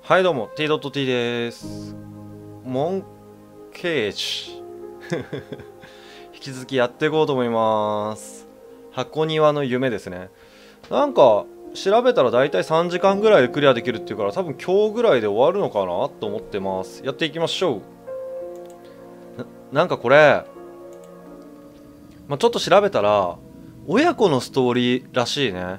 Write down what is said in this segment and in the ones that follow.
はいどうも T.T です。モンケージ引き続きやっていこうと思います。箱庭の夢ですね。なんか調べたらだいたい3時間ぐらいでクリアできるっていうから、多分今日ぐらいで終わるのかなと思ってます。やっていきましょう。なんかこれ、ちょっと調べたら親子のストーリーらしいね。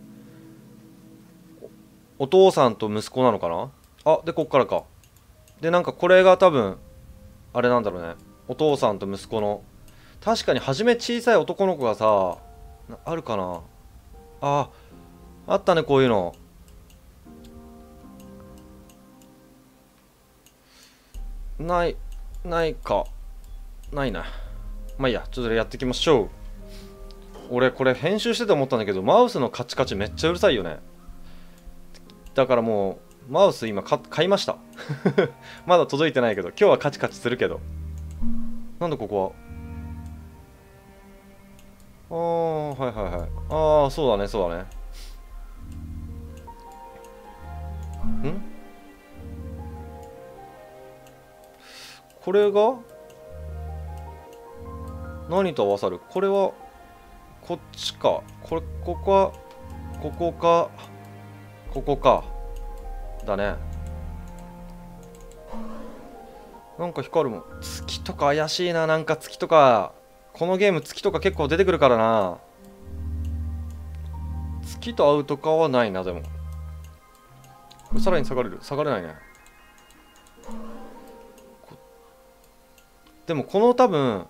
お父さんと息子なのかな。あ、でこっからか。でなんかこれが多分あれなんだろうね。お父さんと息子の。確かに初め小さい男の子がさ、あるかな。あ、あったね、こういうの。ない、ないか。ないな。まあいいや、ちょっとやっていきましょう。俺、これ編集してて思ったんだけど、マウスのカチカチめっちゃうるさいよね。だからもう、マウス今買いました。まだ届いてないけど、今日はカチカチするけど。なんでここは。はいはいはい。そうだね、そうだね。んこれが何と合わさる。これはこっちか。ここはここかここかだね。なんか光るもん。月とか怪しいな。なんか月とか、このゲーム月とか結構出てくるからな。月と会うとかはないな。でもこれさらに下がれる。下がれないね。でもこの多分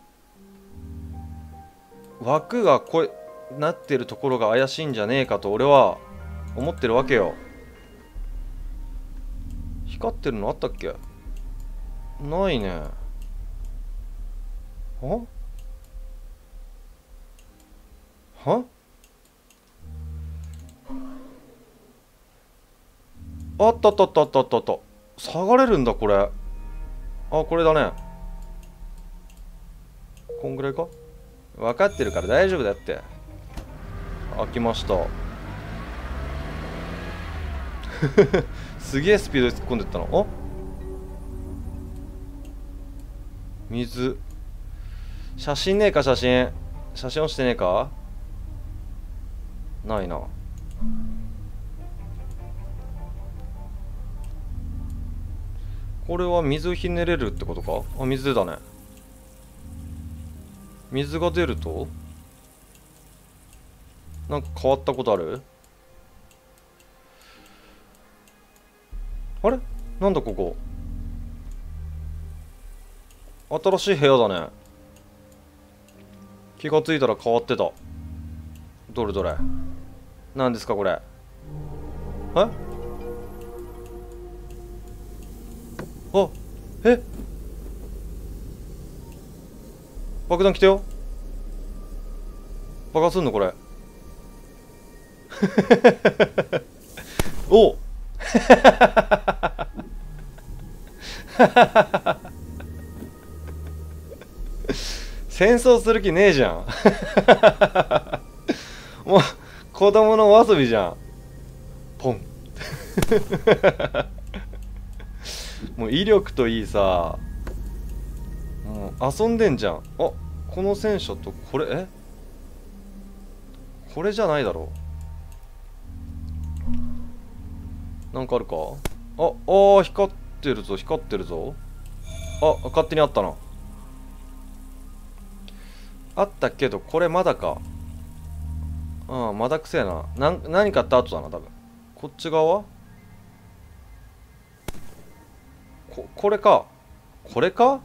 枠がこうなってるところが怪しいんじゃねえかと俺は思ってるわけよ。光ってるのあったっけ。ないね。はあったあったあったあったあったあった。下がれるんだこれ。これだね。こんぐらいか。分かってるから大丈夫だって。開きました。すげえスピードで突っ込んでったの。水。写真ねえか。写真落ちてねえか。ないな。これは水ひねれるってことか。水出たね。水が出るとなんか変わったことある。あれ、なんだここ。新しい部屋だね。気がついたら変わってた。どれどれ。何ですかこれ。えあ、え、爆弾来たよ。爆発すんのこれ。お戦争する気ねえじゃん。もう子供のお遊びじゃん。ポン。もう威力といいさ、もう遊んでんじゃん。この戦車とこれ、これじゃないだろう。なんかあるか。光ってるぞ光ってるぞ。勝手にあったな。あったけどこれまだか。まだくせえな。何かあった後だな多分。こっち側はこれか。これか。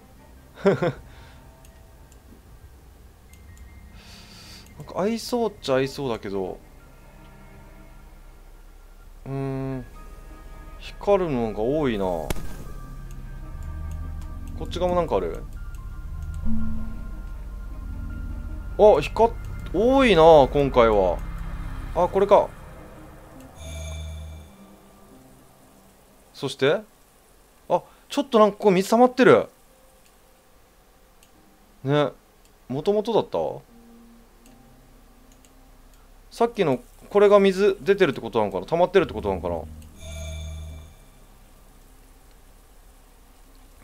なんか合いそうっちゃ合いそうだけど、光るのが多いな。こっち側もなんかある。光っ多いな今回は。これか。そしてちょっとなんかここ水溜まってるね。もともとだった。さっきのこれが水出てるってことなのかな。溜まってるってことなのかな。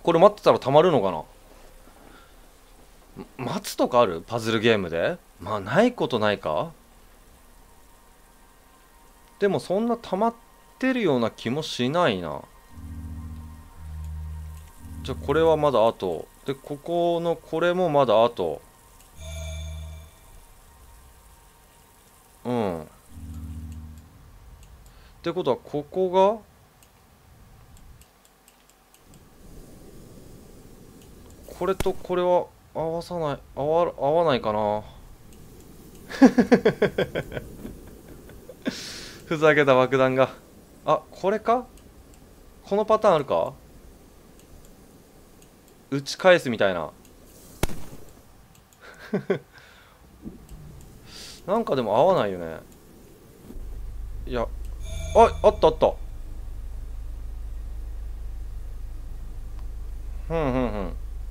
これ待ってたらたまるのかな。待つとかあるパズルゲームで。まあないことないか。でもそんな溜まってるような気もしないな。じゃあこれはまだ後で、ここのこれもまだ後。ってことはここがこれとこれは合わさない合わないかな。ふざけた爆弾が。あ、これか。このパターンあるか。打ち返すみたいな。なんかでも合わないよね。いや、あったあった。ふんふんふん。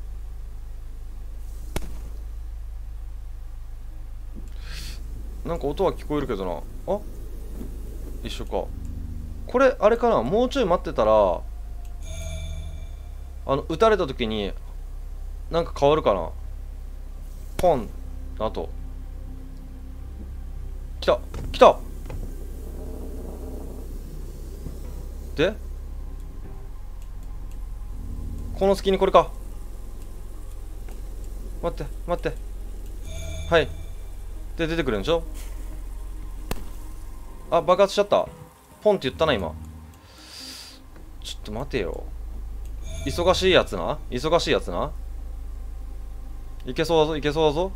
なんか音は聞こえるけどな。あ、一緒か。これあれかな、もうちょい待ってたら撃たれた時になんか変わるかな。ポン。あと来た来た。でこの隙にこれか。待って待って。はいで出てくるんでしょ。あ、爆発しちゃった。ポンって言ったな今。ちょっと待てよ。忙しいやつな、忙しいやつな。いけそうだぞいけそうだぞ。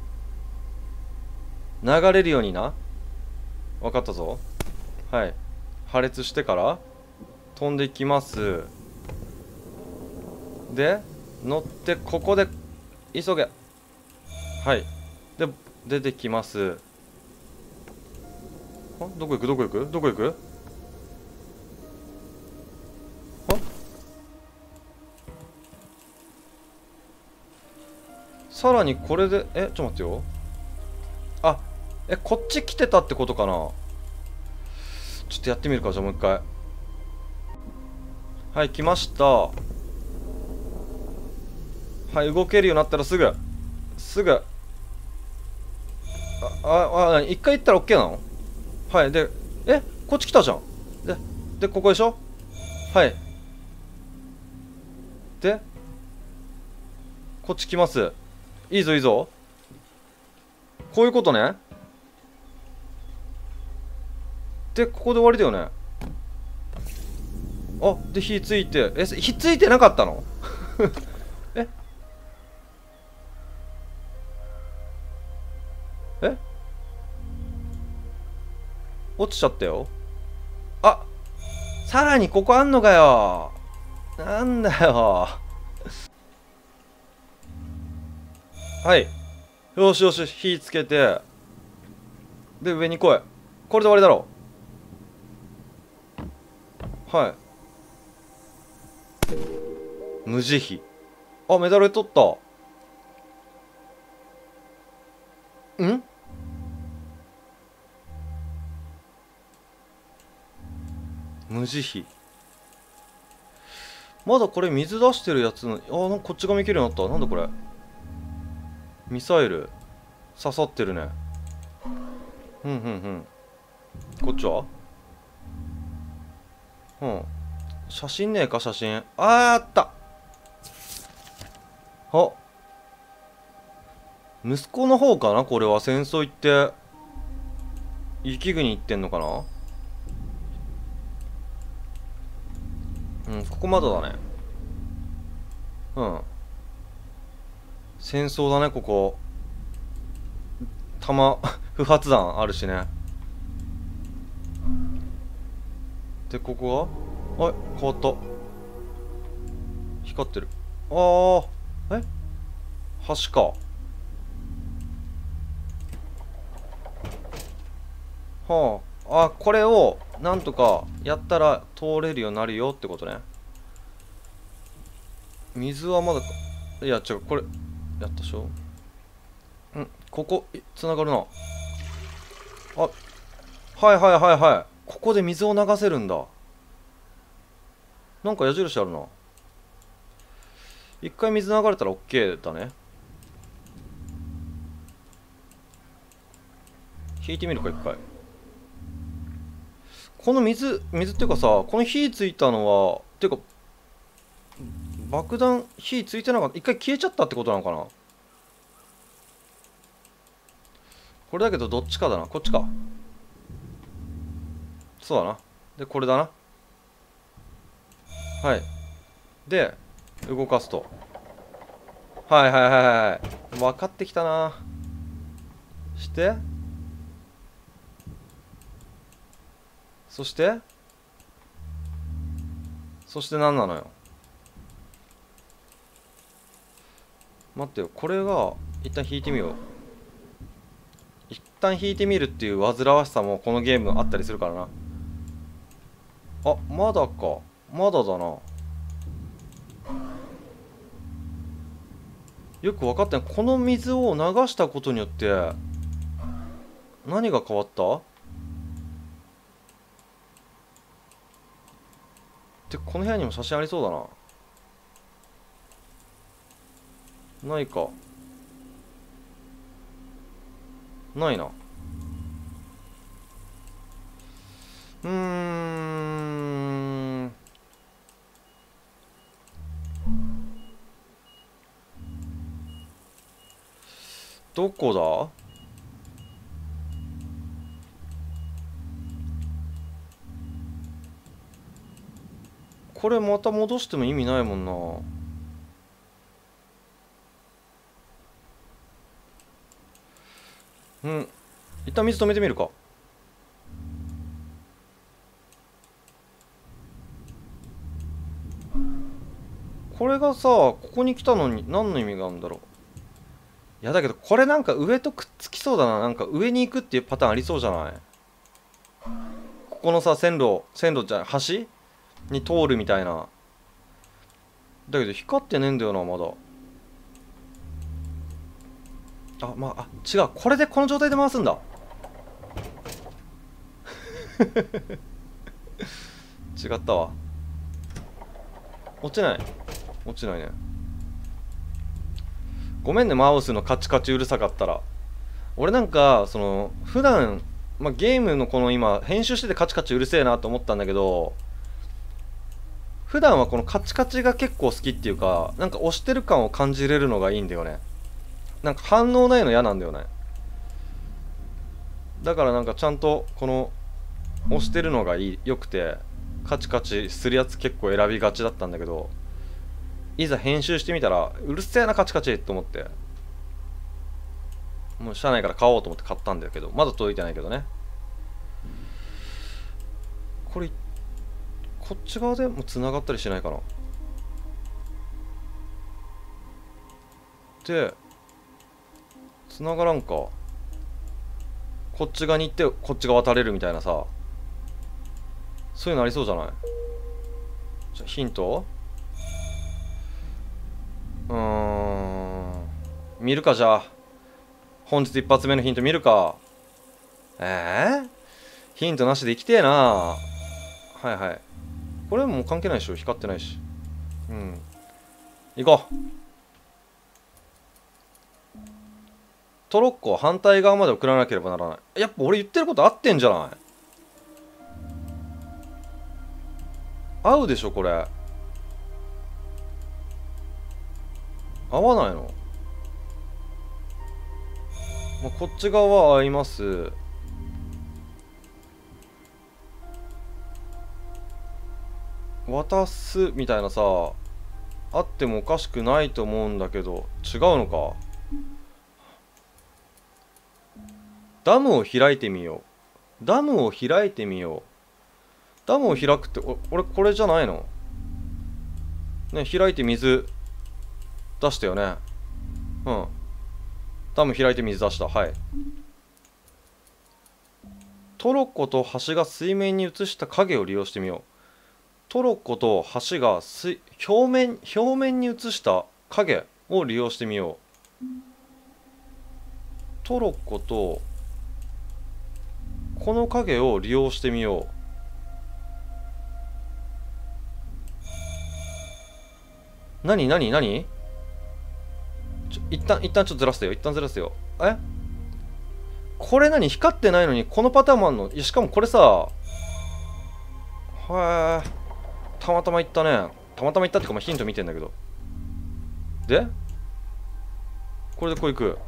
流れるようにな。分かったぞ。はい、破裂してから飛んでいきます。で乗ってここで急げ。はいで出てきます。あ、どこ行くどこ行くどこ行く。あ、さらにこれでちょっと待ってよ。あ、こっち来てたってことかな。ちょっとやってみるか。じゃあもう一回。はい来ました。はい、動けるようになったらすぐ一回行ったら OK なの。はいでこっち来たじゃん。でここでしょ。はいでこっち来ます。いいぞいいぞ。こういうことね。でここで終わりだよね。あで火ついて火ついてなかったの。ええ落ちちゃったよ。あ、さらにここあんのかよ。なんだよ。はい、よしよし火つけてで上に来い。これで終わりだろう。はい、無慈悲。あ、メダル取った。ん無慈悲。まだこれ水出してるやつの。なんかこっち側見けるようになった。なんだこれ。ミサイル刺さってるね。うんうんうん。こっちは写真ねえか。写真あった。あ、息子の方かな。これは戦争行って雪国行ってんのかな。ここまだだね。戦争だねここ。不発弾あるしね。でここは変わった。光ってる。橋か。これをなんとかやったら通れるようになるよってことね。水はまだか。いや違う、これやったでしょ。ここつながるな。はいはいはいはい。ここで水を流せるんだ。なんか矢印あるな。 一回水流れたら OK だね。引いてみるか、一回。この水っていうかさ、この火ついたのは、っていうか、爆弾、火ついてなかった。一回消えちゃったってことなのかな。これだけど、どっちかだな。こっちか。そうだな。で、これだな。はい。で、動かすと。はいはいはいはい。分かってきたな。してそして何なのよ。待ってよ。これが、一旦引いてみよう。一旦引いてみるっていう煩わしさもこのゲームあったりするからな。あ、まだか。まだだな。よく分かってない。この水を流したことによって何が変わった？ってこの部屋にも写真ありそうだな。ないか。ないな。どこだ？これまた戻しても意味ないもんな。うん。一旦水止めてみるか。これがさ、ここに来たのに何の意味があるんだろう。いやだけどこれなんか上とくっつきそうだな。なんか上に行くっていうパターンありそうじゃない？ここのさ、線路じゃ橋に通るみたいな。だけど光ってねえんだよな、まだ。あ、まあ、違う。これでこの状態で回すんだ。違ったわ。落ちない。落ちないね。ごめんね、マウスのカチカチうるさかったら。俺なんか、普段、まあ、ゲームのこの今、編集しててカチカチうるせえなと思ったんだけど、普段はこのカチカチが結構好きっていうか、なんか押してる感を感じれるのがいいんだよね。なんか反応ないの嫌なんだよね。だからなんかちゃんとこの押してるのが良くて、カチカチするやつ結構選びがちだったんだけど、いざ編集してみたらうるせえなカチカチと思って、もう社内から買おうと思って買ったんだけど、まだ届いてないけどね。これこっち側でも繋がったりしないかな。で繋がらんか。こっち側に行ってこっち側渡れるみたいなさ、そういうのありそうじゃない？じゃヒント、見るか。じゃあ本日一発目のヒント見るか。ヒントなしで行きてえな。はいはい。これもう関係ないでしょ、光ってないし。うん、行こう。トロッコを反対側まで送らなければならない。やっぱ俺言ってること合ってんじゃない？合うでしょこれ。合わないの？まあ、こっち側は合います。渡すみたいなさ、あってもおかしくないと思うんだけど、違うのか。ダムを開いてみよう。ダムを開いてみよう。ダムを開くって、俺これじゃないの？ね、開いて水出したよね。うん。ダム開いて水出した。はい。トロッコと橋が水面に映した影を利用してみよう。トロッコと橋が表面に映した影を利用してみよう。トロッコとこの影を利用してみよう。 何何何一旦ちょっとずらすよ。一旦ずらすよ。これ何光ってないのにこのパターンもあんの？いや、しかもこれさ、はい、たまたまいったね。たまたまいったっていうか、ヒント見てんだけど。でこれでこういく？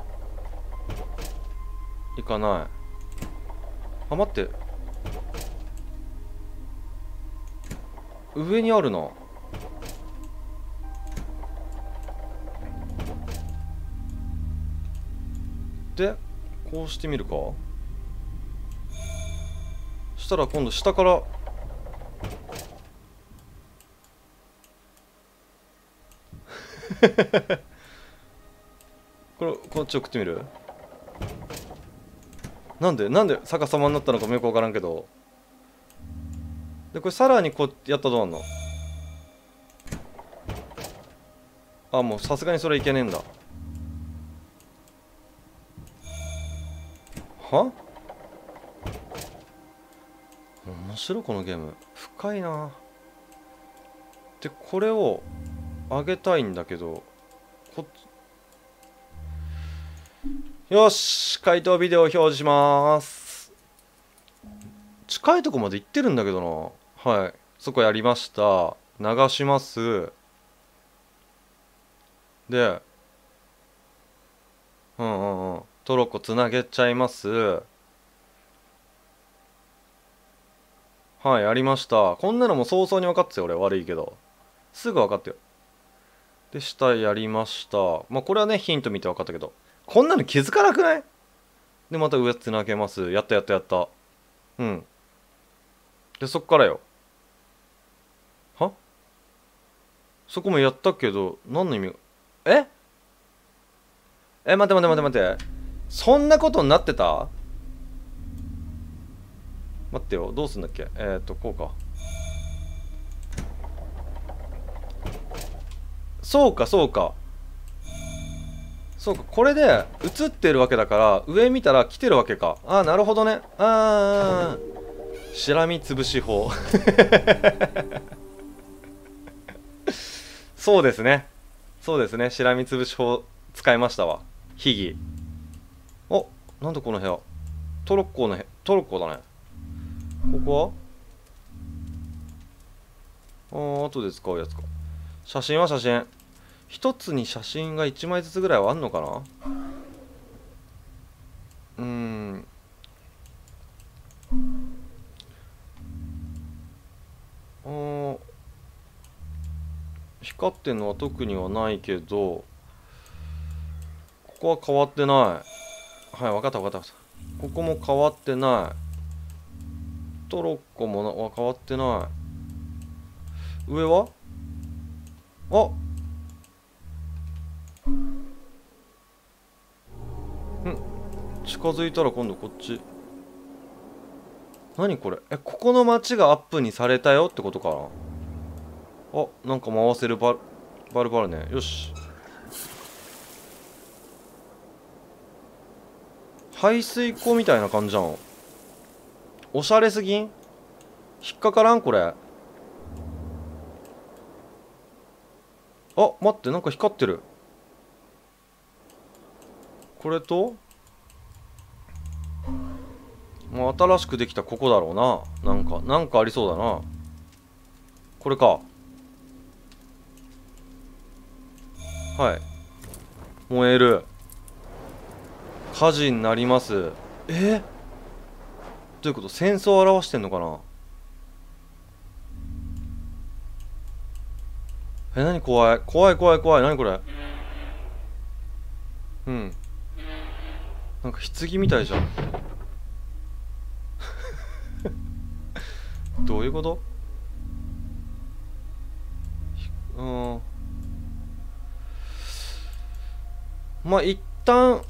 いかない。あ、待って。上にあるな。でこうしてみるか。したら今度下からこっち送ってみる。なんで逆さまになったのかもよくわからんけど。でこれさらにこうやったらどうなんの？あ、もうさすがにそれいけねえんだ。は？面白いこのゲーム。深いな。でこれを上げたいんだけど、よし、回答ビデオを表示します。近いとこまで行ってるんだけどな。はい、そこやりました。流します。でトロッコつなげちゃいます。はい、やりました。こんなのも早々に分かってたよ。俺悪いけどすぐ分かったよ。で下やりました。まあこれはねヒント見て分かったけど、こんなの気づかなくない？でまた上つなげます。やったやったやった。うん。でそっからよ。は？そこもやったけど何の意味が？待って待って待って待って。そんなことになってた？待ってよ、どうすんだっけ。こうか。そうかそうかそうか、これで映ってるわけだから上見たら来てるわけか。ああ、なるほどね。ああ、しらみつぶし法そうですね、そうですね、しらみつぶし法使いましたわ。秘技。お、なんでこの部屋トロッコのトロッコだね。ここは後で使うやつか。写真は写真。一つに写真が1枚ずつぐらいはあんのかな。光ってんのは特にはないけど、ここは変わってない。はい、分かった分かった。ここも変わってない。トロッコもは変わってない。上は近づいたら今度こっち。何これ。ここの街がアップにされたよってことかな。なんか回せるバルバルね。よし。排水溝みたいな感じじゃん。おしゃれすぎん？引っかからんこれ。待って、なんか光ってる。これともう新しくできたここだろうな。なんかありそうだな。これか。はい、燃える。火事になります。どういうこと？戦争を表してんのかな。何？怖い怖い怖い怖い。何これ。なんか棺みたいじゃんどういうこと？まあ一旦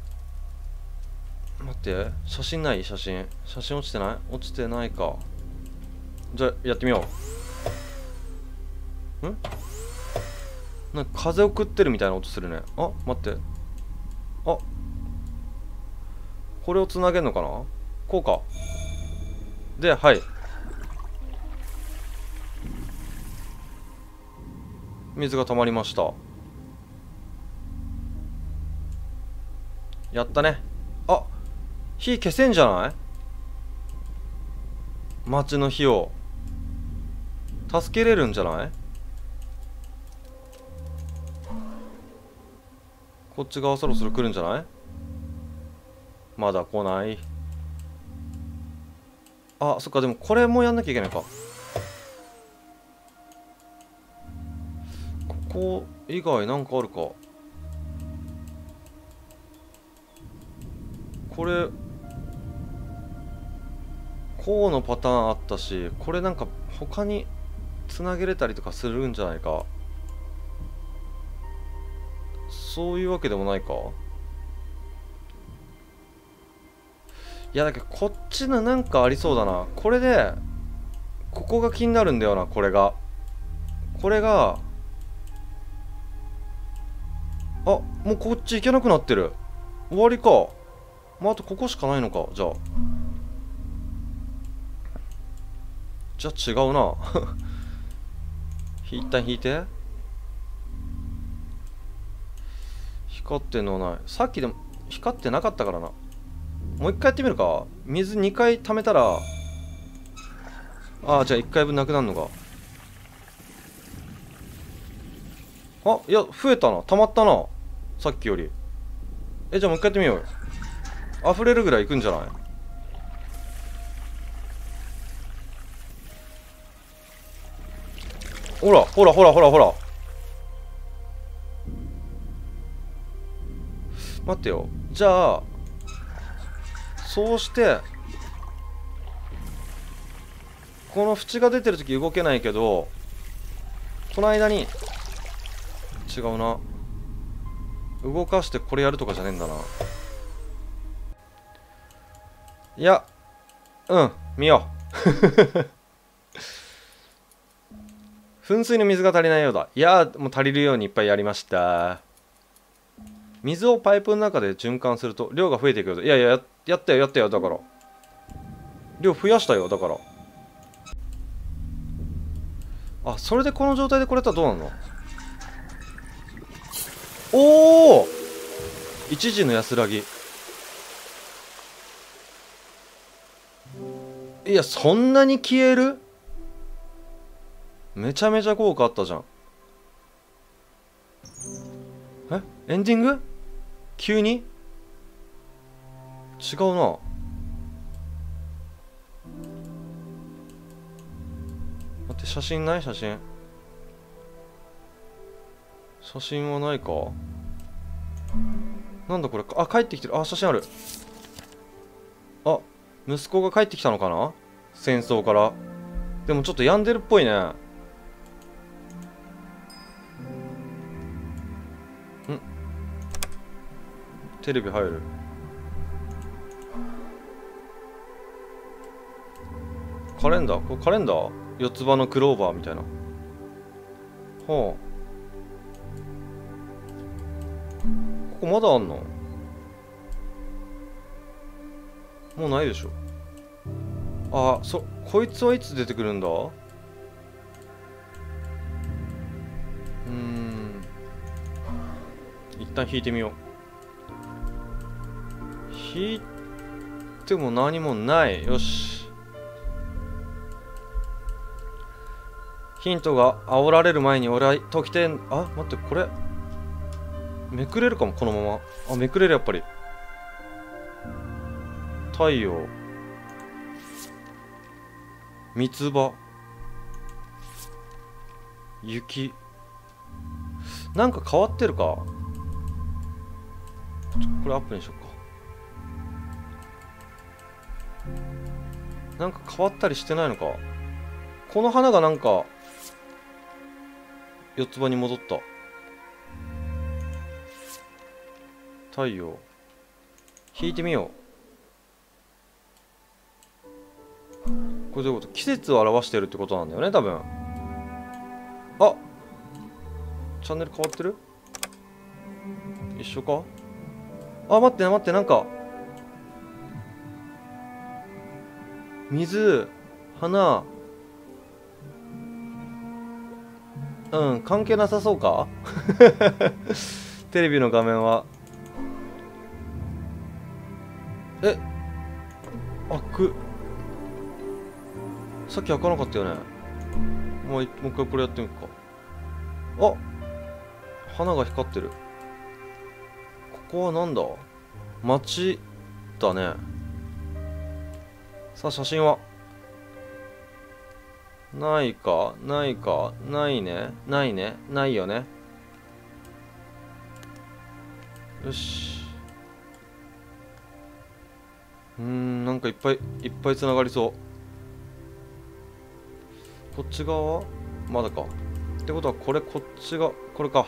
待って、写真ない？写真落ちてない？落ちてないか。じゃあやってみよう。なんか風を食ってるみたいな音するね。待って。これをつなげるのかな。こうか。で、はい。 水が溜まりました。やったね。あ、火消せんじゃない？町の火を助けれるんじゃない？こっち側そろそろ来るんじゃない？まだ来ない。あ、そっか、でもこれもやんなきゃいけないか。ここ以外なんかあるか。これこうのパターンあったし、これなんか他につなげれたりとかするんじゃないか。そういうわけでもないか。いやだけどこっちのなんかありそうだな。これでここが気になるんだよな。これがあ、もうこっち行けなくなってる。終わりか。まあ、あとここしかないのか。じゃあ違うな。一旦引いて。光ってんのない。さっきでも光ってなかったからな。もう一回やってみるか。水2回溜めたら、ああ、じゃあ1回分なくなるのか。あ、いや、増えたな。溜まったな。さっきより。じゃあもう一回やってみようよ。溢れるぐらいいくんじゃない？ほら、ほら、ほら、ほら、ほら。待ってよ。じゃあ、そうして、この縁が出てるとき動けないけど、この間に、違うな。動かしてこれやるとかじゃねえんだな。いや、見よう。噴水の水が足りないようだ。いやもう足りるようにいっぱいやりました。水をパイプの中で循環すると量が増えていくようだ。いやいや、やったよ、やったよ。だから。量増やしたよ、だから。あ、それでこの状態でこれやったらどうなの？おお！一時の安らぎ。いや、そんなに消える？めちゃめちゃ効果あったじゃん。エンディング？急に？違うな。待って、写真ない？写真はないか。なんだこれ。あ、帰ってきてる。あ、写真ある。あ、息子が帰ってきたのかな、戦争から。でもちょっと病んでるっぽいね。ん、テレビ入る。カレンダー？これカレンダー？四つ葉のクローバーみたいな。はあ、ここまだあんの？もうないでしょ。あ、こいつはいつ出てくるんだ？一旦引いてみよう。引いても何もない。よし。ヒントが煽られる前に俺は解きてん。あ、待って、これめくれるかも、このまま。あ、めくれる、やっぱり。太陽、三つ葉、雪。なんか変わってるか。これアップにしよっか。なんか変わったりしてないのか。この花がなんか四つ葉に戻った。太陽引いてみよう。これどういうこと？季節を表してるってことなんだよね、多分。あ、チャンネル変わってる？一緒か？あ、待って待って、なんか水、花、 うん、関係なさそうかテレビの画面は。え、開く。さっき開かなかったよね。もう一回これやってみるか。あ、花が光ってる。ここはなんだ？街だね。さあ、写真はないかないかないねないねないよね。よし。なんかいっぱいいっぱいつながりそう。こっち側はまだか。ってことはこれ、こっちがこれか。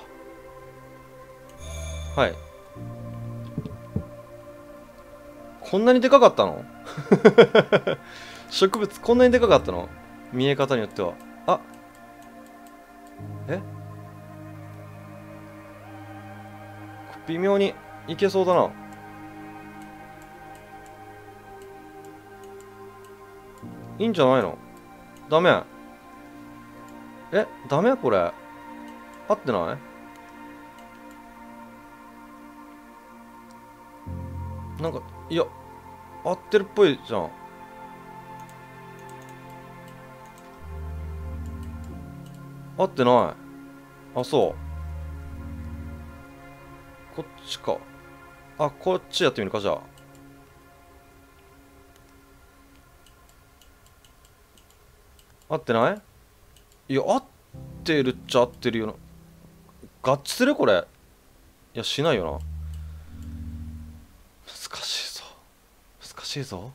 はい。こんなにでかかったの？植物こんなにでかかったの？見え方によっては。あ、え、微妙にいけそうだな。いいんじゃないの？ダメ？え、ダメこれ。合ってない？なんか、いや、合ってるっぽいじゃん。合ってない。あ、そう。こっちか。あ、こっちやってみるか、じゃあ。合ってない？いや、合ってるっちゃ合ってるよな。合致するこれ。いや、しないよな。難しいぞ。難しいぞ。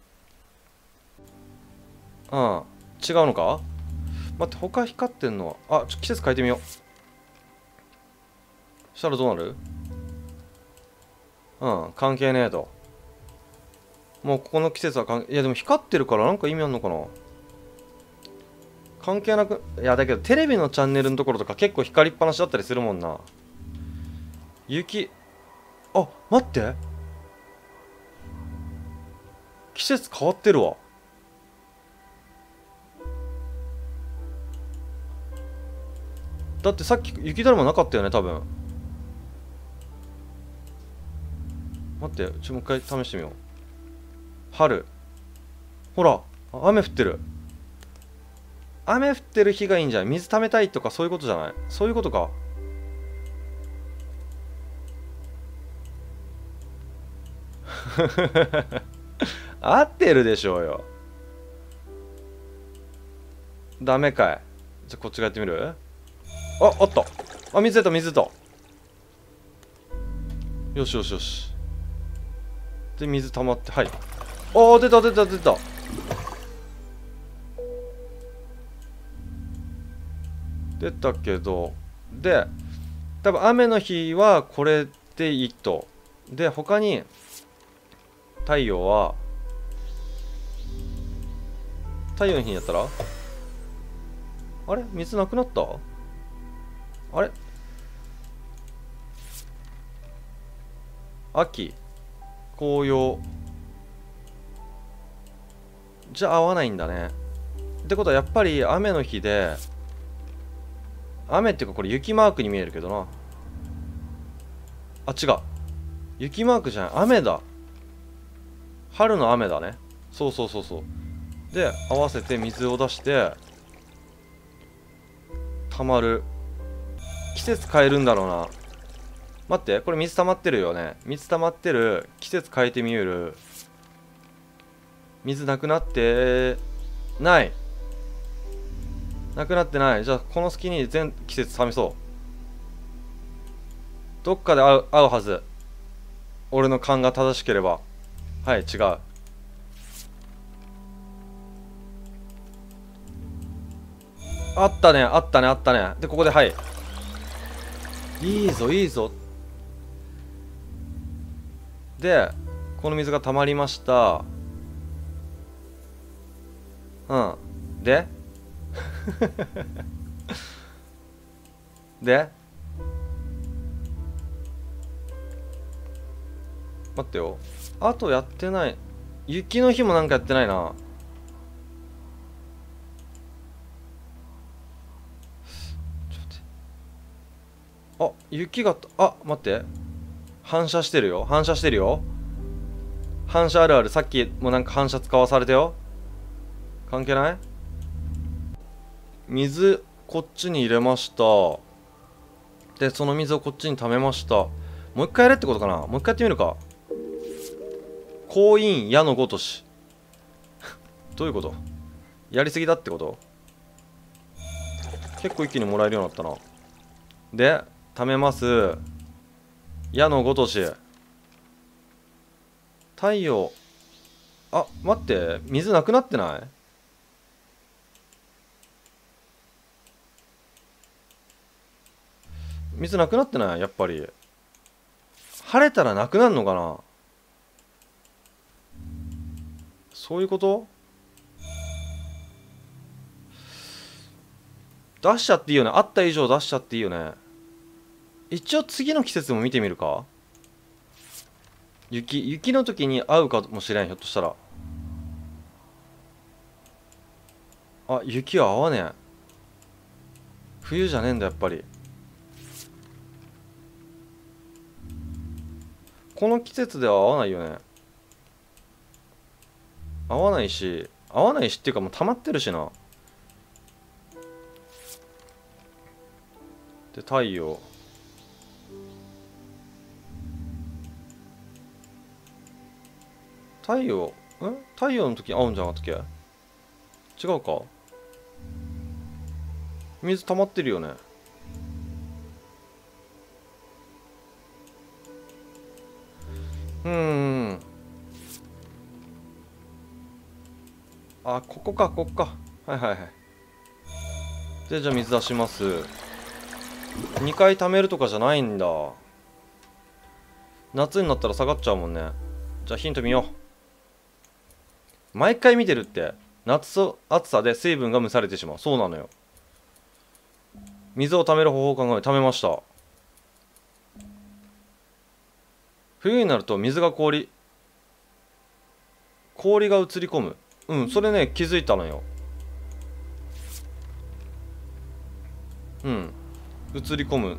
うん。違うのか？待って、他光ってんのは。あ、季節変えてみよう。したらどうなる？うん、関係ねえと。もうここの季節は関係、いやでも光ってるからなんか意味あんのかな？関係なく、いやだけどテレビのチャンネルのところとか結構光りっぱなしだったりするもんな。雪、あ、待って。季節変わってるわ。だってさっき雪だるまなかったよね、多分。待って、もう一回試してみよう。春。ほら、雨降ってる。雨降ってる日がいいんじゃない？水溜めたいとかそういうことじゃない？そういうことか。合ってるでしょうよ。ダメかい。じゃあこっちがやってみる？あ、あった。あ、水出た、水出た。よしよしよし。で、水溜まって、はい。ああ、出た出た出た。出たけど、で、多分雨の日はこれでいいと。で、他に、太陽は、太陽の日にやったら、あれ水なくなった？あれ秋、紅葉。じゃあ合わないんだね。ってことはやっぱり雨の日で、雨っていうかこれ雪マークに見えるけどな。あ、違う。雪マークじゃない。雨だ。春の雨だね。そうそうそうそう。で、合わせて水を出して、溜まる。季節変えるんだろうな。待って、これ水溜まってるよね。水溜まってる。季節変えてみる。水なくなってない。なくなってない。じゃあこの隙に全季節冷めそう。どっかで合うはず。俺の勘が正しければ。はい、違う。あったね、あったね、あったね。で、ここで、はい。いいぞ、いいぞ。で、この水が溜まりました。うん。でで待ってよ。あとやってない。雪の日もなんかやってないな。ちょっあ、雪が、あ、待って。反射してるよ。反射してるよ。反射あるある。さっきもなんか反射使わされたよ。関係ない？水、こっちに入れました。で、その水をこっちに溜めました。もう一回やれってことかな。もう一回やってみるか。婚姻矢のごとし。どういうこと？やりすぎだってこと？結構一気にもらえるようになったな。で、溜めます。矢のごとし。太陽。あ、待って。水なくなってない？水なくなってない？やっぱり。晴れたらなくなるのかな？そういうこと？出しちゃっていいよね。あった以上出しちゃっていいよね。一応次の季節も見てみるか。雪の時に合うかもしれん。ひょっとしたら。あ、雪は合わねえ。冬じゃねえんだやっぱり。この季節では合わないよね。合わないしっていうかもう溜まってるしな。で、太陽。太陽の時合うんじゃなかったっけ？違うか。水溜まってるよね。ん。あ、ここか。はいはいはい。で、じゃあ水出します。2回溜めるとかじゃないんだ。夏になったら下がっちゃうもんね。じゃあヒント見よう。毎回見てるって。夏と暑さで水分が蒸されてしまう。そうなのよ。水を溜める方法を考え、溜めました。冬になると水が氷が映り込む。うん、それね、気づいたのよ。うん。映り込む。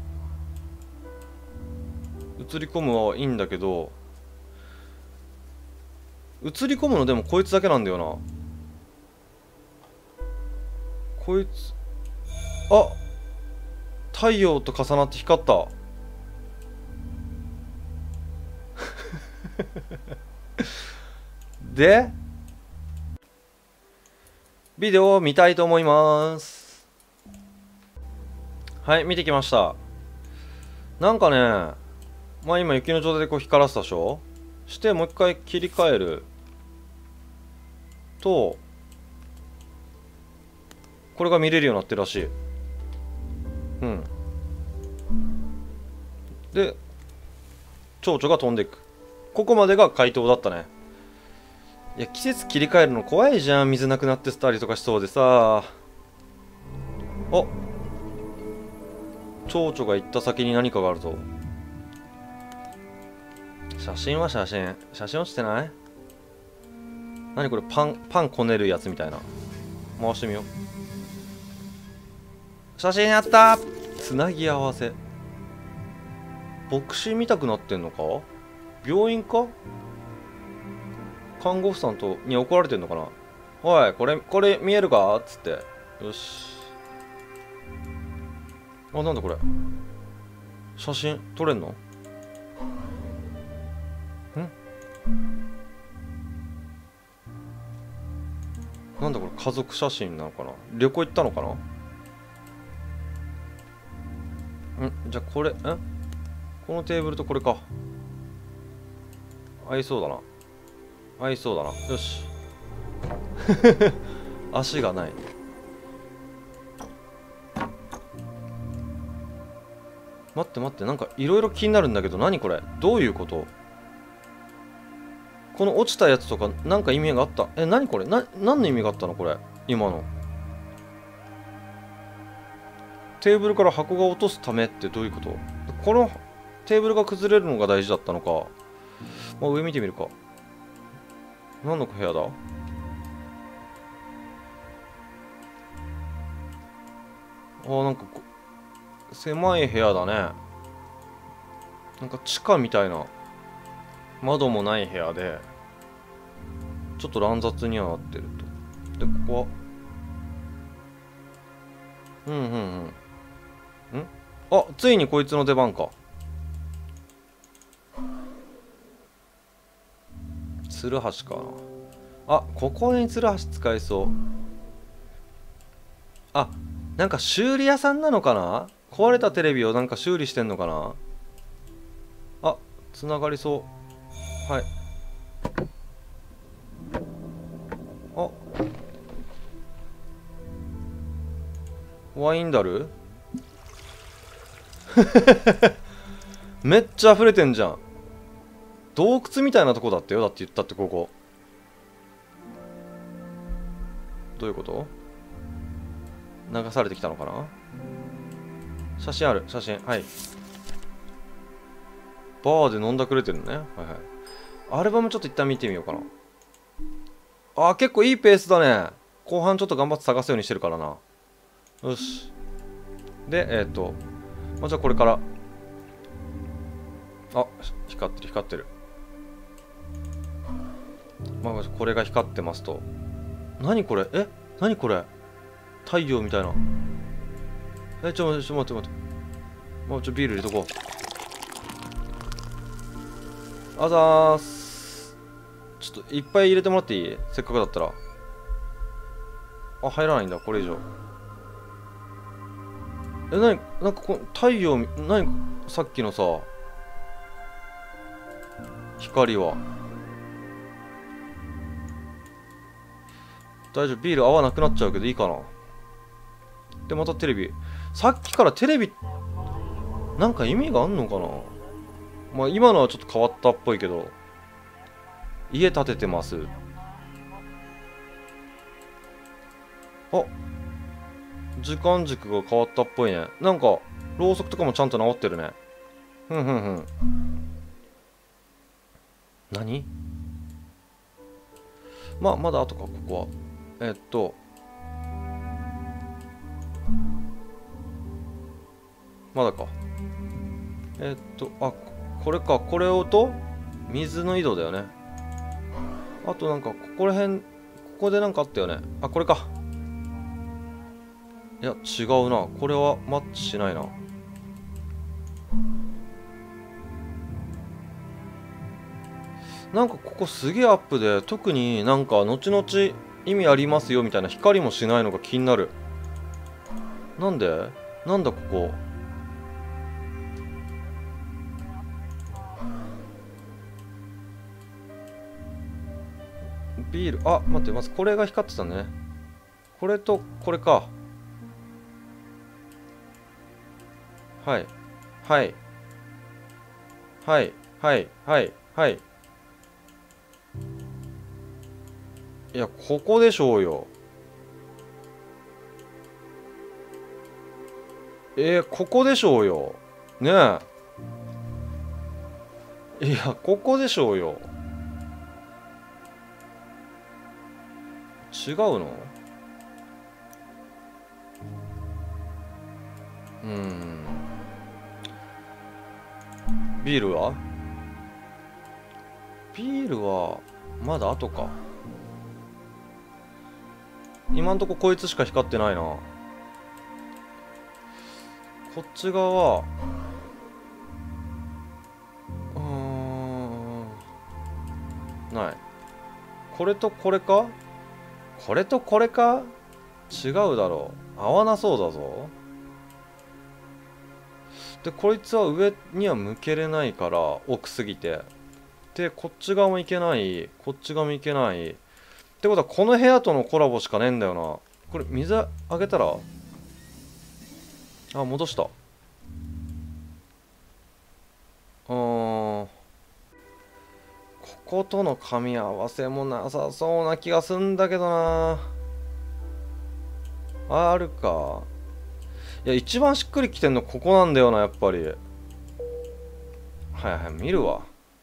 映り込むはいいんだけど、映り込むのでもこいつだけなんだよな。こいつ、あ、太陽と重なって光った。で、ビデオを見たいと思います。はい、見てきました。なんかね、まあ今雪の状態でこう光らせたでしょ？してもう一回切り替えると、これが見れるようになってるらしい。うん。で、蝶々が飛んでいく。ここまでが回答だったね。いや、季節切り替えるの怖いじゃん。水なくなってたりとかしそうでさ。あ、蝶々が行った先に何かがあるぞ。写真は写真。写真落ちてない？何これ？パンこねるやつみたいな。回してみよう。写真やった！つなぎ合わせ。牧師見たくなってんのか？病院か？看護婦さんに怒られてんのかな？おい、これ見えるか？っつって。よし。あ、なんだこれ。写真撮れんの？なんだこれ、家族写真なのかな？旅行行ったのかな？じゃあこれ、このテーブルとこれか。合いそうだな。合いそうだな。よし。足がない。待って、なんかいろいろ気になるんだけど、何これ？どういうこと？この落ちたやつとか、なんか意味があった？何これ？何の意味があったのこれ？今の。テーブルから箱が落とすためってどういうこと？このテーブルが崩れるのが大事だったのか。まあ、上見てみるか。何の部屋だ？なんか狭い部屋だね。なんか地下みたいな、窓もない部屋でちょっと乱雑にはなってると。でここはあ、ついにこいつの出番か。ツルハシかな。あ、ここにツルハシ使えそう。あ、なんか修理屋さんなのかな。壊れたテレビをなんか修理してんのかな。あ、つながりそう。はい。あ、ワインダルめっちゃ溢れてんじゃん。洞窟みたいなとこだったよ。だって言ったってここ。どういうこと。流されてきたのかな。写真ある。写真。はい。バーで飲んだくれてるね。はいはい。アルバムちょっと一旦見てみようかな。あー、結構いいペースだね。後半ちょっと頑張って探すようにしてるからな。よし。で、じゃあこれから。あ、光ってる光ってる。まあ、これが光ってますと。何これ。何これ。太陽みたいな。ちょ待って。もうビール入れとこう。あざーす。ちょっといっぱい入れてもらっていい？せっかくだったら。あ、入らないんだ、これ以上。なんか太陽、さっきのさ、光は。大丈夫、ビール合わなくなっちゃうけどいいかな。で、またテレビ。さっきからテレビ、なんか意味があんのかな。まあ今のはちょっと変わったっぽいけど。家建ててます。あ、時間軸が変わったっぽいね。なんか、ろうそくとかもちゃんと直ってるね。何。まあ、まだ後か、ここは。まだか。あ、これか。これをと、水の井戸だよね。あとなんか、ここら辺、ここでなんかあったよね。あ、これか。いや、違うな。これはマッチしないな。なんかここすげえアップで、特になんか後々意味ありますよみたいな光もしないのが気になる。なんで？なんだここ。ビール、あ、待って、まずこれが光ってたね。これとこれか。はい。はい。はい。はい。はい。はい。いや、ここでしょうよ。ここでしょうよ。ねえ。いや、ここでしょうよ。違うの？ビールはまだ後か。今んとここいつしか光ってないな。こっち側はない。これとこれか。これとこれか。違うだろう。合わなそうだぞ。でこいつは上には向けれないから、奥すぎて。でこっち側もいけない、こっち側もいけない。ってことはこの部屋とのコラボしかねえんだよな。これ水あげたら。あ、戻した。こことの噛み合わせもなさそうな気がすんだけどな。あるか。いや、一番しっくりきてんのここなんだよな、やっぱり。はいはい、見るわ。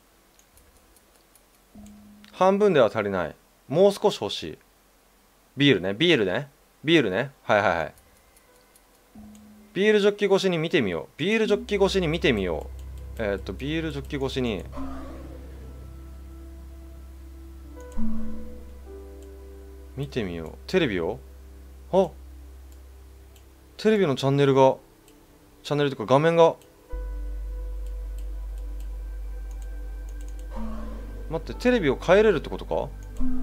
半分では足りない。もう少し欲しい。ビールね。はいはいはい。 ビールジョッキ越しに見てみよう。ビールジョッキ越しに見てみよう。ビールジョッキ越しに見てみよう。テレビを、あ、テレビのチャンネルというか画面が、待って、テレビを変えれるってことか。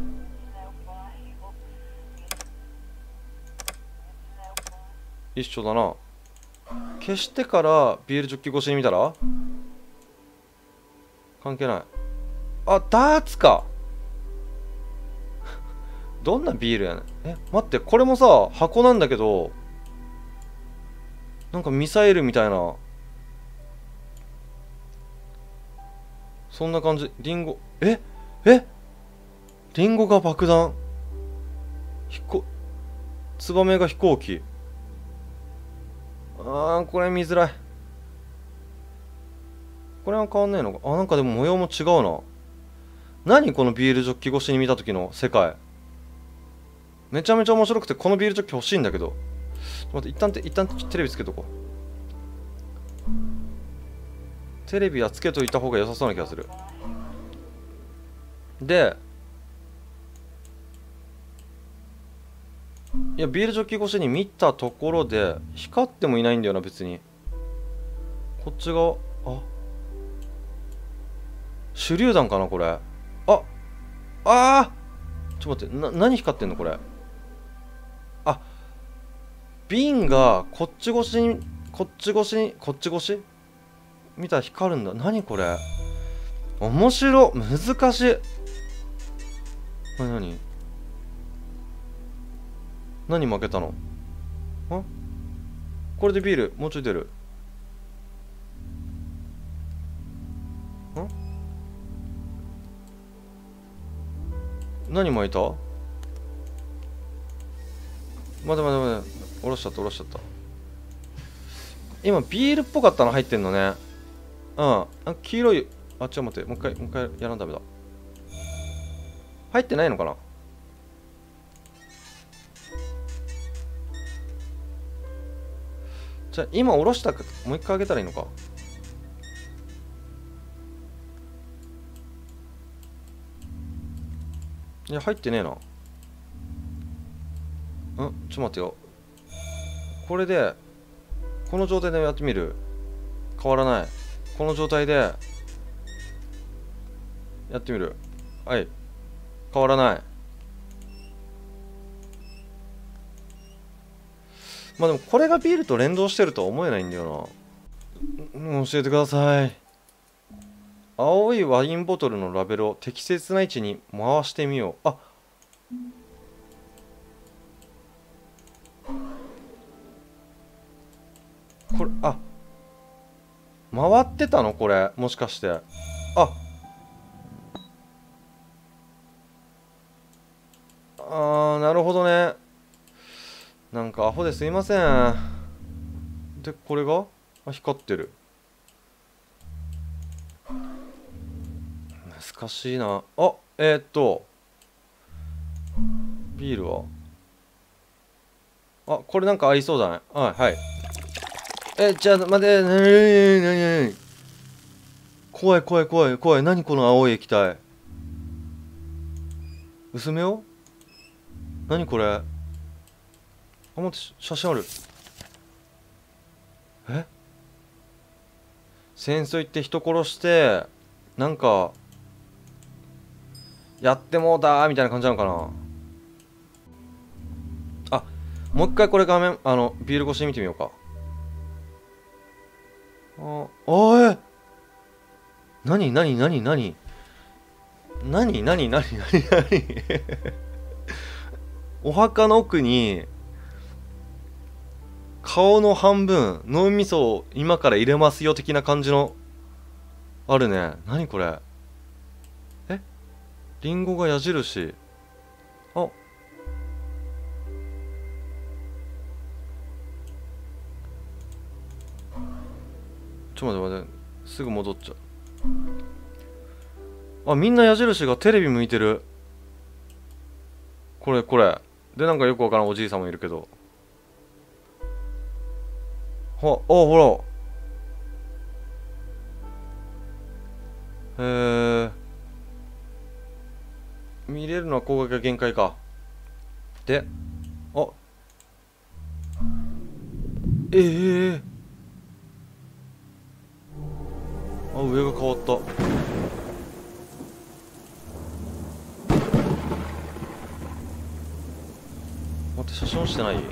一緒だな。消してからビールジョッキ越しに見たら関係ない。あ、ダーツか。どんなビールやねん。待って、これもさ、箱なんだけど、なんかミサイルみたいな、そんな感じ。リンゴ、リンゴが爆弾、ツバメが飛行機。これ見づらい。これは変わんないのか。なんかでも模様も違うな。何このビールジョッキ越しに見た時の世界。めちゃめちゃ面白くて、このビールジョッキ欲しいんだけど。待って、一旦テレビつけとこう。テレビはつけといた方が良さそうな気がする。で、いや、ビールジョッキ越しに見たところで光ってもいないんだよな、別に。こっち側、手榴弾かなこれ。ちょっと待って、何光ってんのこれ。瓶がこっち越し見たら光るんだ。何これ、面白、難しい。何負けたの。これでビールもうちょい出る。何巻いた。待て、下ろしちゃった。今ビールっぽかったの入ってんのね。黄色い、ちょっと待って、もう一回やらんとダメだ。入ってないのかな。じゃあ今下ろしたか、もう一回あげたらいいのか。いや、入ってねえな。ちょっと待ってよ。これで、この状態でやってみる。変わらない。この状態で、やってみる。はい。変わらない。まあでも、これがビールと連動してるとは思えないんだよな。教えてください。青いワインボトルのラベルを適切な位置に回してみよう。これ、回ってたのこれ、もしかして。なるほどね。なんかアホですいません。で、これが光ってる。難しいな。ビールはこれなんか合いそうだね。はい。じゃあ、待て、何怖い。何この青い液体。薄めよ。何これ。待って、写真ある。戦争行って人殺して、なんか、やってもうたーみたいな感じなのかな。もう一回これ画面、ビール越しに見てみようか。何お墓の奥に顔の半分脳みそを今から入れますよ的な感じのあるね。何これ。リンゴが矢印。ちょっと待って、すぐ戻っちゃう。みんな矢印がテレビ向いてる。これで、なんかよくわからんおじいさんもいるけど。 ほら。見れるのは光学が限界か。で、あ、あ、上が変わった。待って、写真押してない？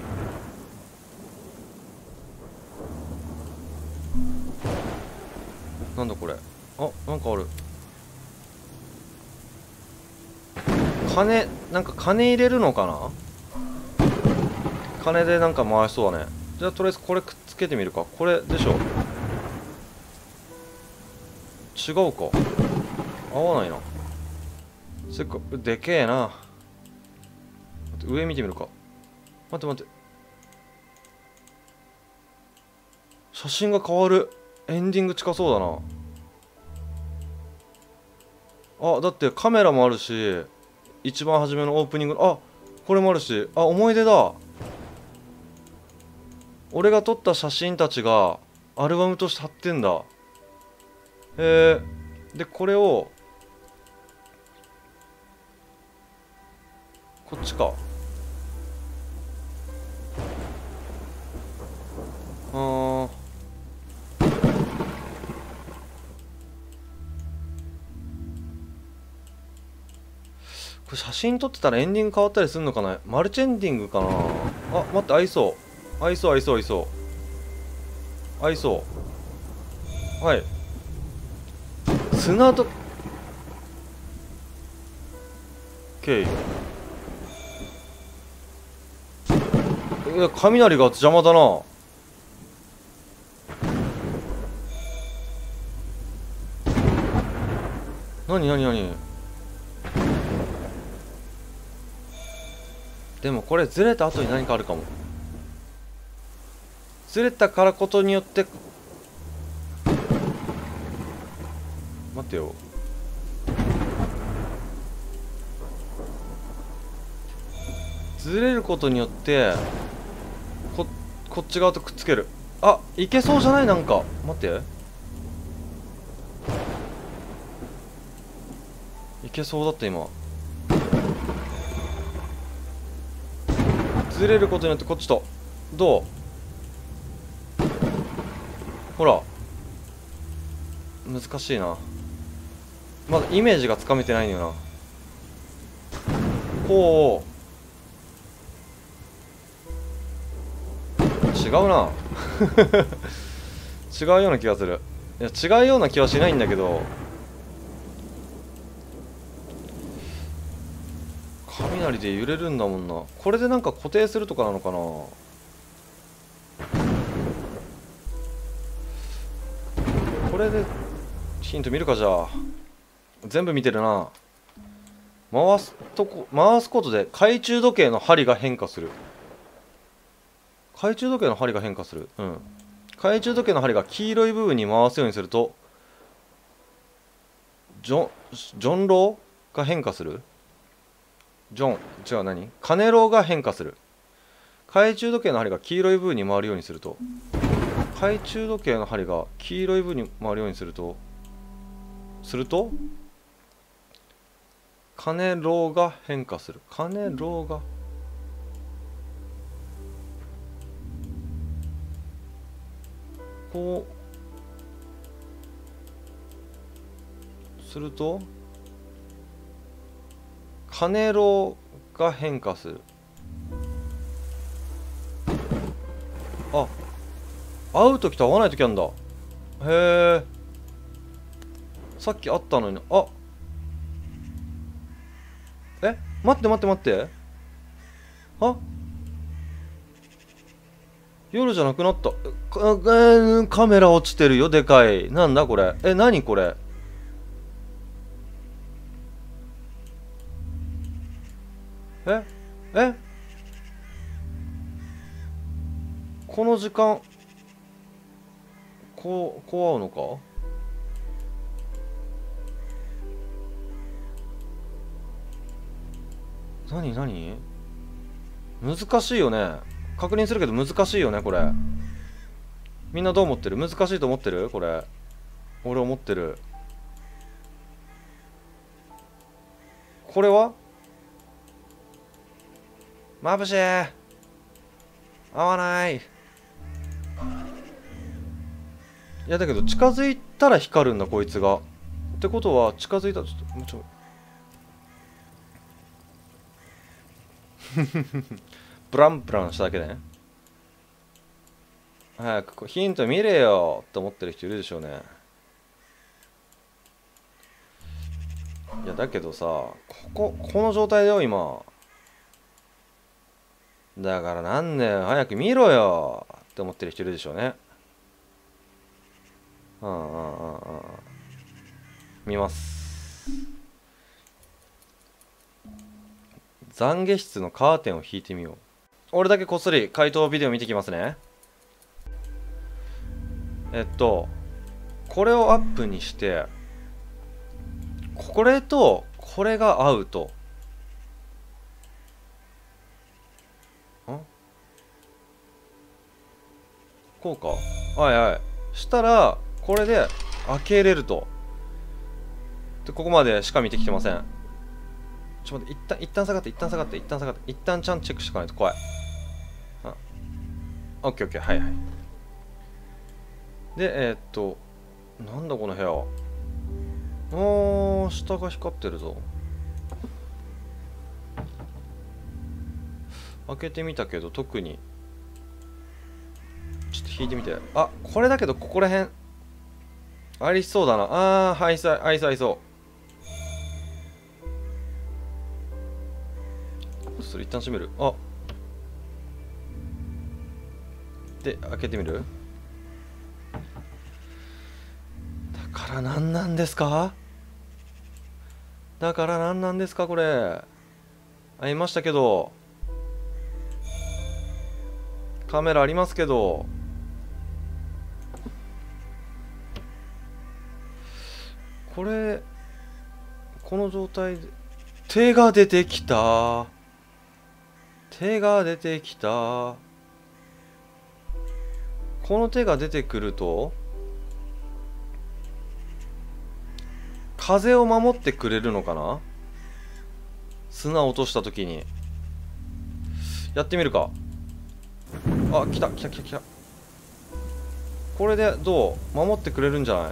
なんだこれ。あ、なんかある。なんか金入れるのかな。金でなんか回しそうだね。じゃあとりあえずこれくっつけてみるか。これでしょ。違うか。合わないな。せっかくでけえな。上見てみるか。待って。写真が変わる。エンディング近そうだな。あ、だってカメラもあるし、一番初めのオープニングの、あ、これもあるし、あ、思い出だ。俺が撮った写真たちがアルバムとして貼ってんだ。で、これをこっちか。これ写真撮ってたらエンディング変わったりするのかな。マルチエンディングかな。あ、待って、合いそう。合いそう。はい。砂とケイ。雷が邪魔だな。何でもこれずれた後に何かあるかも。ずれたからことによって、待ってよ。ずれることによってこっち側とくっつける。あ、いけそうじゃない？なんか待って、いけそうだった今。ずれることによってこっちとどう？ほら、難しいな。まだイメージがつかめてないんだよな。こう違うな。違うような気がする。いや、違うような気はしないんだけど、雷で揺れるんだもんな。これでなんか固定するとかなのかな。これでヒント見るか。じゃあ全部見てるな。回すことで懐中時計の針が変化する。懐中時計の針が変化する。うん。懐中時計の針が黄色い部分に回すようにするとジョンローが変化する。違う、何？鐘ローが変化する。懐中時計の針が黄色い部分に回るようにすると、懐中時計の針が黄色い部分に回るようにすると鐘ローが変化する。鐘ローがこうすると鐘ローが変化する。あ、会う時と会わない時あるんだ。へえ。さっき会ったのに。あ、待ってあ、夜じゃなくなった。カメラ落ちてるよ。でかい。なんだこれ。何これ。ええこの時間こう会うのか。何難しいよね。確認するけど難しいよねこれ。 みんなどう思ってる？難しいと思ってる？これ俺思ってる。これは眩しい、合わない。いやだけど近づいたら光るんだこいつが。ってことは近づいたらちょっともうちょブランブランしただけね。早くヒント見れよって思ってる人いるでしょうね。いやだけどさ、この状態だよ今。だからなんだよ、早く見ろよって思ってる人いるでしょうね。見ます。懺悔室のカーテンを引いてみよう。俺だけこっそり回答ビデオ見てきますね。これをアップにして、これとこれが合うと。こうか。はいはい。したら、これで開けれると。で、ここまでしか見てきてません。ちょっと待って、一旦下がって、一旦下がって、一旦下がって、一旦ちゃんとチェックしておかないと怖い。オッケーオッケー、はいはい。で、なんだこの部屋。下が光ってるぞ。開けてみたけど、特に。ちょっと引いてみて。あ、これだけど、ここら辺。ありそうだな。はい、合いそう。それ一旦閉める。で、開けてみる。だから何なんですか？だから何なんですかこれ。ありましたけど。カメラありますけど。これ、この状態で、手が出てきた。手が出てきた。この手が出てくると、風を守ってくれるのかな？砂を落とした時に。やってみるか。あ、来た。これでどう？守ってくれるんじゃない？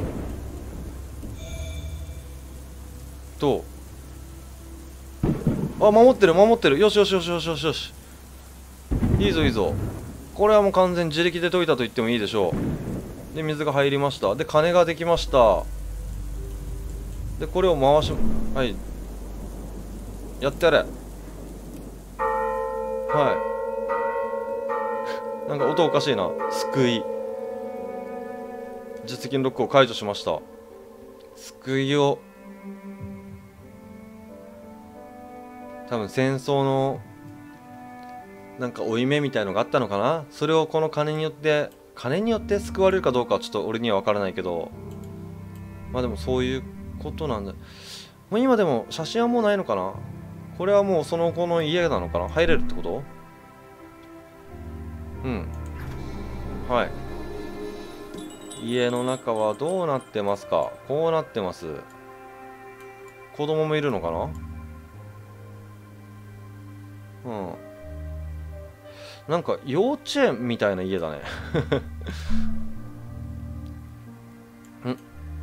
どう？あ、守ってる。よし。いいぞ。これはもう完全自力で解いたと言ってもいいでしょう。で、水が入りました。で、鐘ができました。で、これを回し、はい。やってやれ。はい。なんか音おかしいな。救い。実績のロックを解除しました。救いを。多分戦争のなんか負い目みたいのがあったのかな。それをこの金によって救われるかどうかはちょっと俺には分からないけど、まあでもそういうことなんだ。もう今でも写真はもうないのかな。これはもうその子の家なのかな。入れるってこと？うん。はい。家の中はどうなってますか？こうなってます。子供もいるのかな。うん。なんか幼稚園みたいな家だね。ん、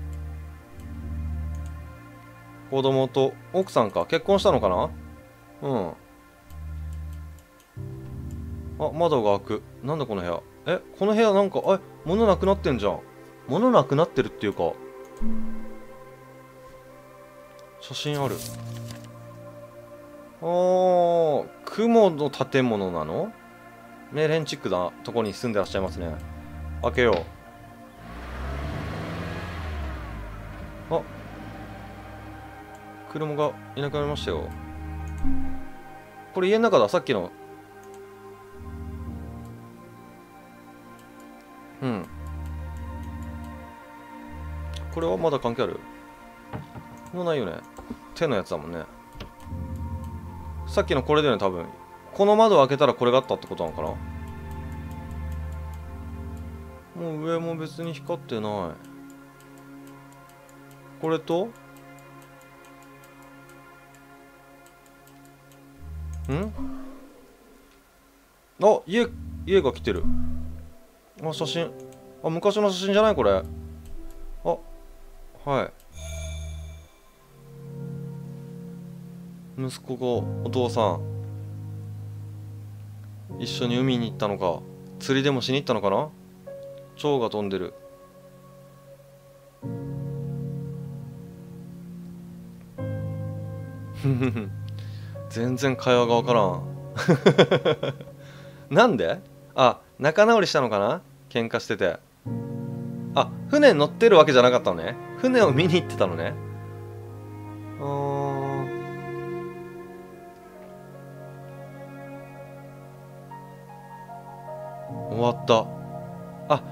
子供と奥さんか。結婚したのかな。うん。あ、窓が開く。なんだこの部屋。この部屋なんか、物なくなってんじゃん。物なくなってるっていうか。写真ある。雲の建物なの？メーレンチックなとこに住んでらっしゃいますね。開けよう。あ、車がいなくなりましたよ。これ家の中だ、さっきの。うん。これはまだ関係ある？もうないよね。手のやつだもんね。さっきのこれだよね、多分。この窓を開けたらこれがあったってことなのかな。 もう上も別に光ってない。これとあ、家が来てる。あ、写真。あ、昔の写真じゃないこれ。あ、はい。息子がお父さん一緒に海に行ったのか、釣りでもしに行ったのかな。蝶が飛んでる。全然会話がわからん。なんで？あ、仲直りしたのかな、喧嘩してて。あ、船に乗ってるわけじゃなかったのね。船を見に行ってたのね。終わった。あ、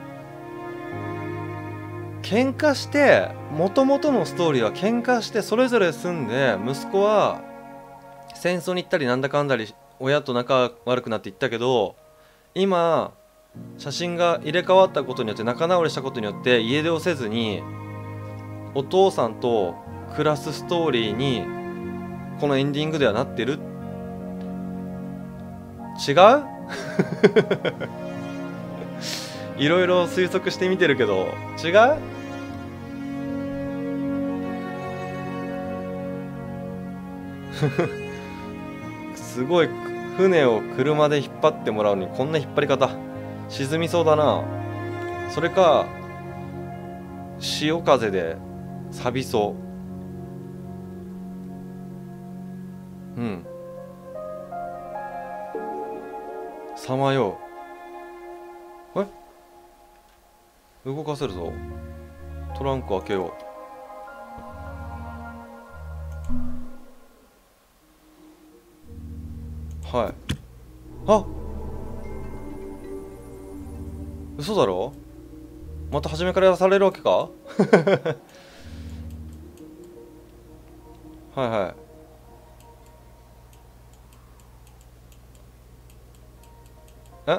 喧嘩して、もともとのストーリーは喧嘩してそれぞれ住んで、息子は戦争に行ったりなんだかんだり親と仲悪くなっていったけど、今写真が入れ替わったことによって、仲直りしたことによって家出をせずにお父さんと暮らすストーリーにこのエンディングではなってる。違う？いろいろ推測してみてるけど違う？すごい。船を車で引っ張ってもらうのにこんな引っ張り方、沈みそうだな。それか潮風で錆びそう。さまよう。動かせるぞ。トランク開けよう。はい。あ、嘘だろ。また初めからやらされるわけか。はいはい。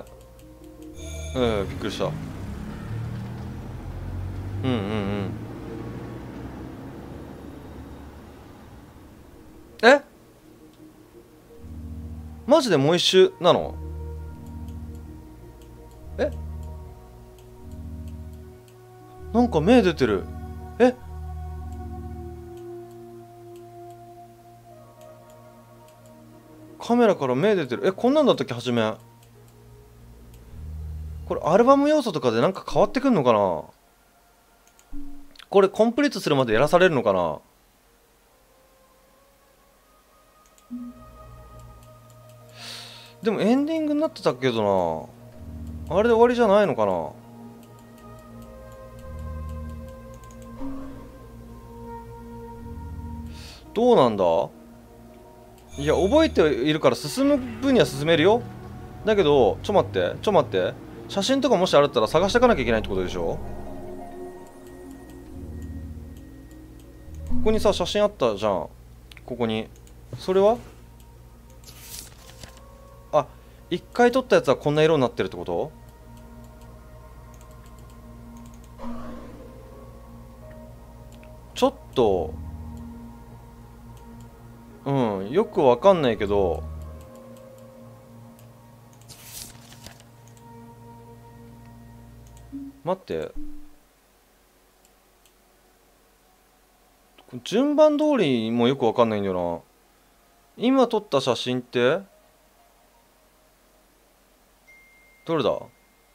びっくりした。え、マジでもう一周なの？え、なんか目出てる。え、カメラから目出てる。こんなんだったっけ初め。これアルバム要素とかでなんか変わってくんのかな。これコンプリートするまでやらされるのかな。でもエンディングになってたけどな。あれで終わりじゃないのかな。どうなんだ。いや、覚えているから進む分には進めるよ。だけどちょ待って、写真とかもしあったら探していかなきゃいけないってことでしょ。ここにさ写真あったじゃん。ここに。それは一回撮ったやつはこんな色になってるってこと？ちょっとよくわかんないけど、待って、順番通りもよくわかんないんだよな。今撮った写真ってどれだ？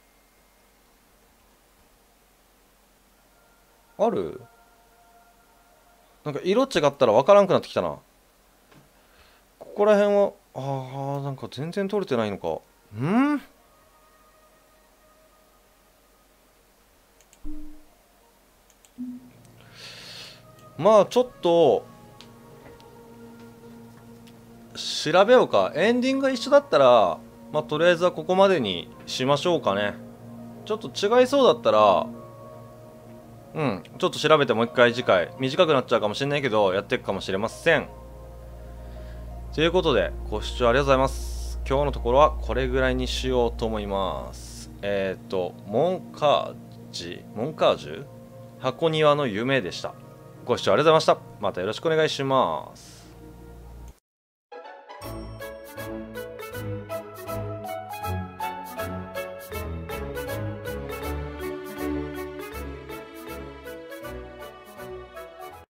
ある？なんか色違ったらわからんくなってきたな。ここら辺はなんか全然撮れてないのか。まあちょっと調べようか。エンディングが一緒だったらまあとりあえずはここまでにしましょうかね。ちょっと違いそうだったらちょっと調べてもう一回次回短くなっちゃうかもしれないけどやっていくかもしれません。ということでご視聴ありがとうございます。今日のところはこれぐらいにしようと思います。 モンカージュ箱庭の夢でした。ご視聴ありがとうございました。またよろしくお願いします。